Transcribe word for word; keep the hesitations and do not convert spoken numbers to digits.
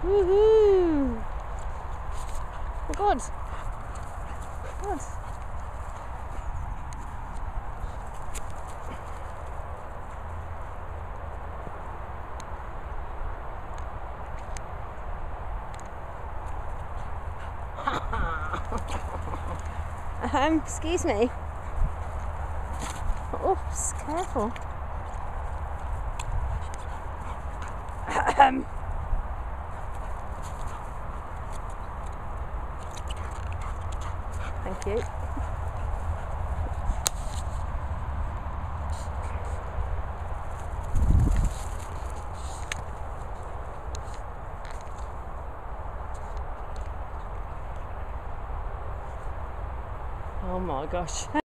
Woohoo! Oh God! God! um, excuse me. Oops, careful. Um. Thank you. Oh my gosh.